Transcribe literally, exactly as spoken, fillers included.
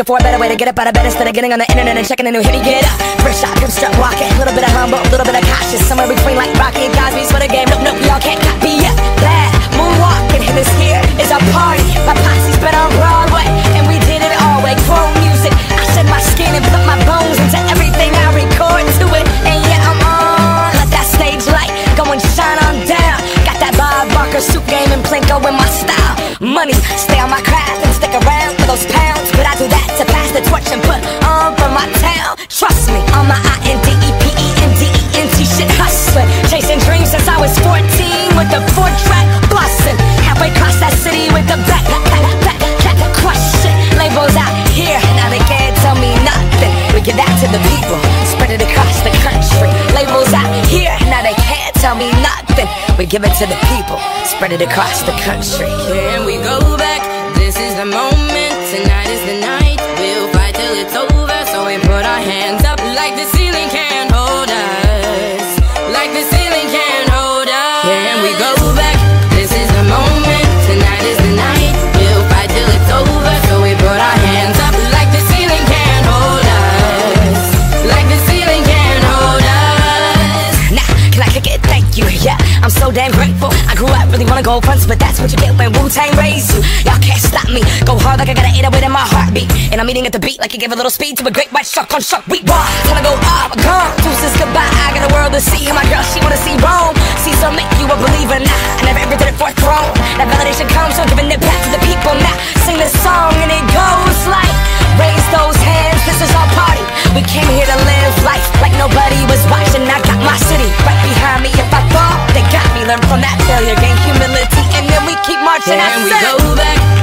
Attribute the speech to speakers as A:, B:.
A: for a better way to get up out of bed instead of getting on the internet and checking a new hit. Me get up, first shot, hip strut walking, a little bit of humble, a little bit of cautious, somewhere between like Rocky and Cosby's for the game. Nope, nope, y'all can't copy yet. Bad moonwalking, and this here is a party. My posse's been on Broadway, and we did it all way. Chrome music, I shed my skin and put my bones into everything I record to it. And yeah, I'm on. Let that stage light go and shine on down. Got that Bob Barker suit game and Plinko in my style. Money, stay on my craft and stick around for those pounds. But I do that to pass the torch and put on for my town. Trust me, on my I N D E P E N D E N T shit hustling. Chasing dreams since I was fourteen with the four track bustin'. Halfway across that city with the back, back, back, back, back, crush shit. Labels out here, now they can't tell me nothing. We give that to the people, spread it across the country. Labels out here, now they can't tell me nothing. We give it to the people, spread it across the country.
B: Can we go back? This is the moment, tonight is the night. We'll fight till it's over, so we put our hands up like the ceiling can't hold us. Like the ceiling can't hold us. Can we go back? This is the moment, tonight is the night. We'll fight till it's over, so we put our hands up like the ceiling can't hold us. Like the ceiling can't hold us.
A: Nah, can I kick it? Thank you, yeah, I'm so damn grateful. I grew up really wanna go fronts, but that's what you get when Wu-Tang raised you. Y'all can't stop me, go hard like I got an eight oh eight in my heartbeat. And I'm eating at the beat like you gave a little speed to a great white shark on shark. We raw, time to go up, gone, deuces goodbye. I got the world to see, and my girl, she wanna see Rome. See, so make you a believer now. I never ever did it for a throne. That validation comes from giving it back to the people now. Sing this song and it goes like, raise those hands, this is our party. We came here to live life like nobody was watching. I got my city right behind me. If I fall, they got me. Learn from that failure, gain humility, and then we keep marching.
B: Can we go back?